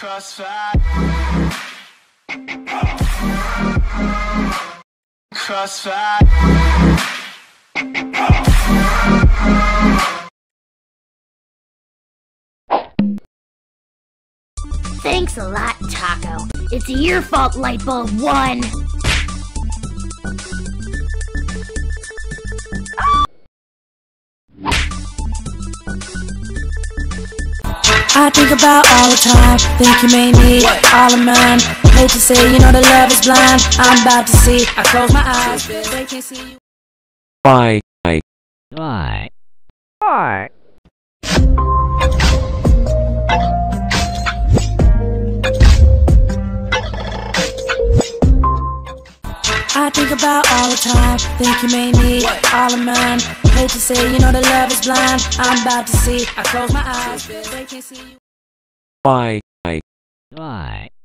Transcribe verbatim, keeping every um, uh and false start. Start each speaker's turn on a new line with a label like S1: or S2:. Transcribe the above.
S1: Crossfire. Crossfire.
S2: Thanks a lot, Taco. It's your fault Lightbulb won.
S3: I think about all the time, think you may need all of mine. Hate to say, you know that love is blind. I'm about to see, I close my eyes, they can't see you.
S4: Why?
S5: Why? Why?
S3: I think about all the time, think you may need all of mine. Hate to say, you know that love is blind. I'm about to see, I close my eyes, they can't see you.
S4: Why?
S5: Why?